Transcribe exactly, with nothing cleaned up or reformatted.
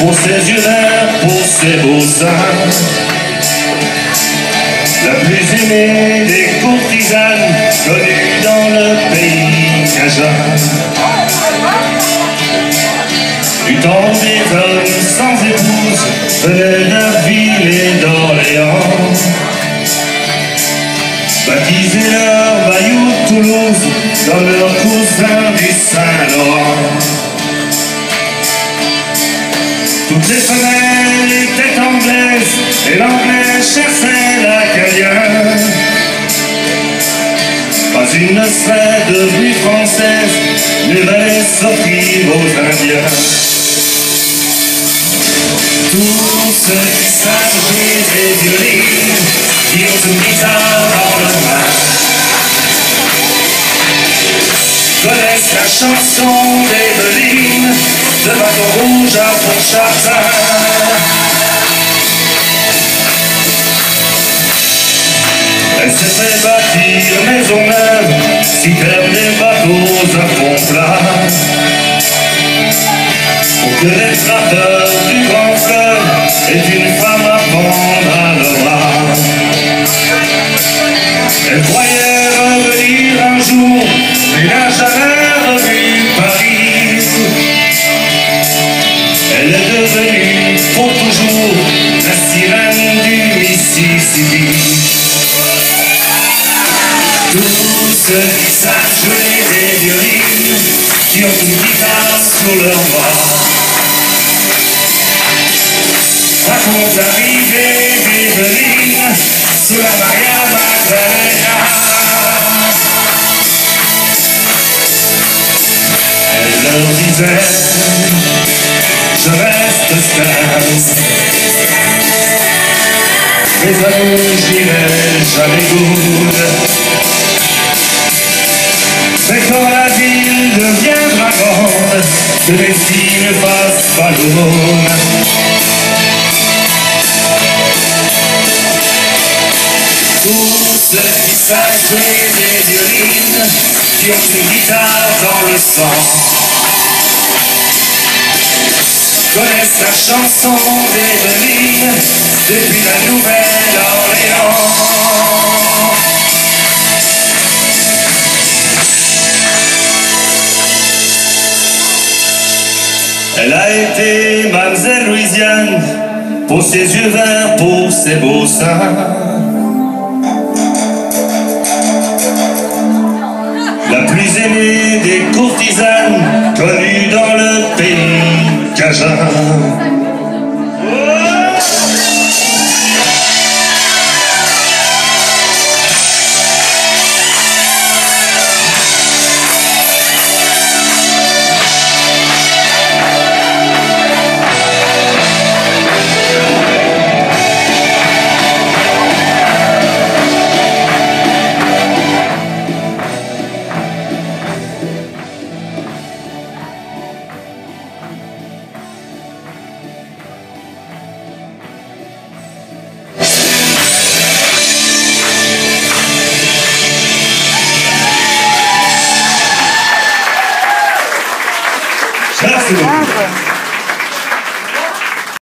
pour ses yeux verts, pour ses beaux seins. La plus aimée des courtisanes connues dans le pays cajun. Du temps des hommes sans épouse venaient d'Arville et d'Orléans, baptiser leur bayou de Toulouse dans leur cousin du Saint-Laurent. Toutes les femelles étaient anglaises et l'anglais cherchait l'acadien. Pas une ne serait devenue française, ne valait sortir aux Indiens. Tous ceux qui savent jouer des violines, qui ont une guitare dans leur main, connaissent la chanson d'Eveline, de Bâton Rouge à Pontchartrain. Elle s'est fait bâtir maison neuve, citerne des bateaux à fond plat, pour que les trappeurs du grand fleuve aient une femme à prendre à leur bras. Elle croyait revenir un jour, mais n'a jamais revu Paris. Elle est devenue pour toujours la sirène du Mississippi. Tous ceux qui savent jouer des violines, qui ont une guitare sur leur bras, racontent l'arrivée d'Eveline sous la Maria Magdalena. Elle leur disait, je reste stable, mes amours j'irai jamais good. Mais quand la ville deviendra grande, que les filles ne fassent pas l'aumône. Tous ceux qui savent jouer des violines, qui ont une guitare dans le sang, connaissent la chanson d'Eveline depuis la Nouvelle-Orléans. Elle a été Mamselle Louisiane, pour ses yeux verts, pour ses beaux seins. La plus aimée des courtisanes, connue dans le pays cajun.